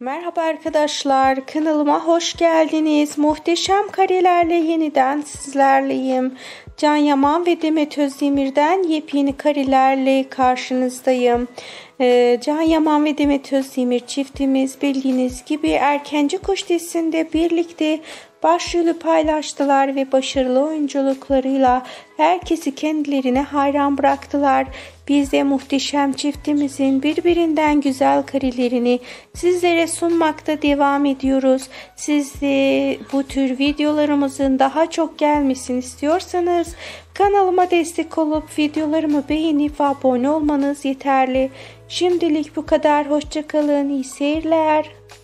Merhaba arkadaşlar, kanalıma hoş geldiniz. Muhteşem karelerle yeniden sizlerleyim. Can Yaman ve Demet Özdemir'den yepyeni karelerle karşınızdayım. Can Yaman ve Demet Özdemir çiftimiz bildiğiniz gibi Erkenci Kuş dizisinde birlikte başrolü paylaştılar ve başarılı oyunculuklarıyla herkesi kendilerine hayran bıraktılar. Biz de muhteşem çiftimizin birbirinden güzel karelerini sizlere sunmakta devam ediyoruz. Siz de bu tür videolarımızın daha çok gelmesini istiyorsanız kanalıma destek olup videolarımı beğenip abone olmanız yeterli. Şimdilik bu kadar. Hoşça kalın. İyi seyirler.